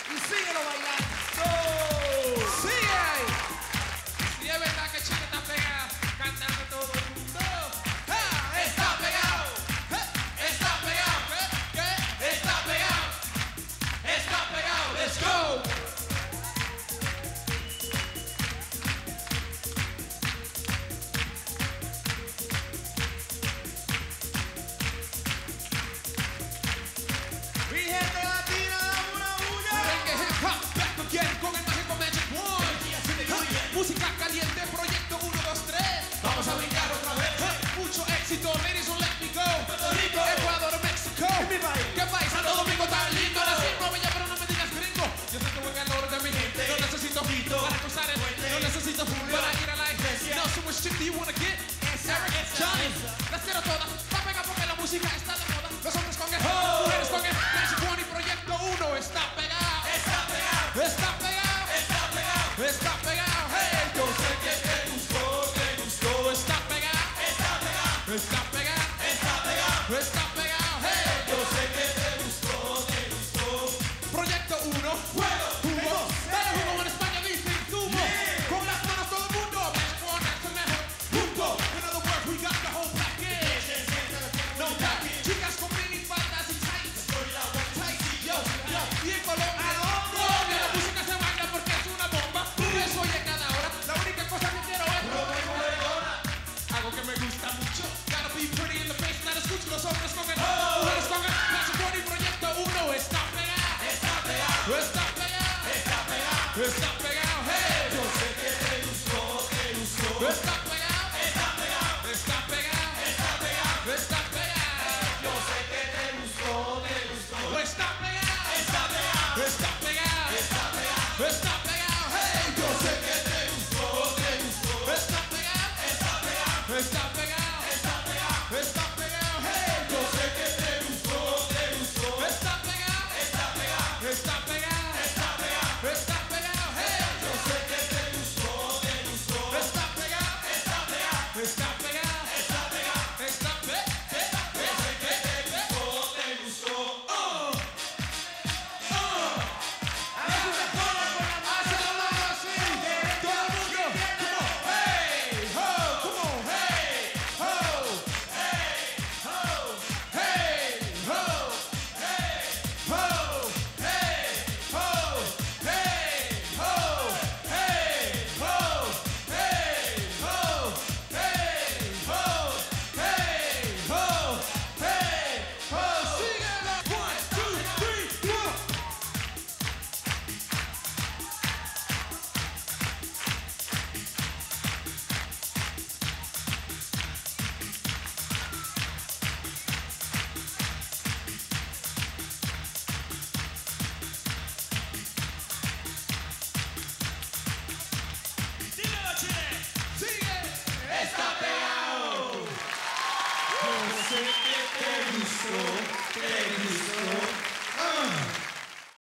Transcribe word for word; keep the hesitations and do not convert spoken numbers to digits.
Y síguelo bailando. Sí, y es verdad que Chile está pegado, cantando todo el mundo. ¡Ah! Está pegado, ¡Eh! está pegado, ¿qué? ¿Qué? Está pegado, está pegado. Let's go. Mi gente latina, dame una bulla. Reggae hip hop, back again con el mágico Magic One. Música caliente, proyecto uno, dos, tres. Vamos a brincar otra vez. Mucho éxito, ladies, don't let me go. Puerto Rico, Ecuador, México. es mi país. ¿Qué país? Santo Domingo tan lindo. La cima bella, pero no me digas gringo. Yo sé que voy al orden de mi gente. No necesito hito para cruzar el puente. No necesito para ir a la iglesia. No, so much shit do you wanna get? Eric, Johnny, las quiero todas. Va a pegar porque la música está de moda. Los hombres con el, mujeres con el. Magic One y proyecto uno está pegado. Está pegado, Está pegado. está pegado, Está pegado. Hey, yo sé que te gustó, te gustó. Está pegado. está pegado, Está pegado. está pegado. Está pegado. Hey, Yo sé que te gustó, te gustó. proyecto uno. Fuego, Humo. fuego, Dale humo en España, dicen humo. Yeah. Con las manos todo el mundo. Magic One, that's the mejor. Junto. In other words, we got the whole package. No doubt. Chicas con mini faldas y tights. Tights. Yo, yo. Y en Colombia. Colombia, la música se baila porque es una bomba. Eso oye cada hora. La única cosa que quiero es algo que me gusta mucho. Gotta be pretty in the face. Nada escucho los hombres con el. Mujeres con el. Magic One y proyecto uno está pegado. Está pegado, Está pegado. está pegado. Está pegado. Hey. Yo sé que te gustó, te gustó. Está pegado. Está pegado, Está pegado. está pegado. Está pegado. Yo sé que te gustó, te gustó. Está pegado.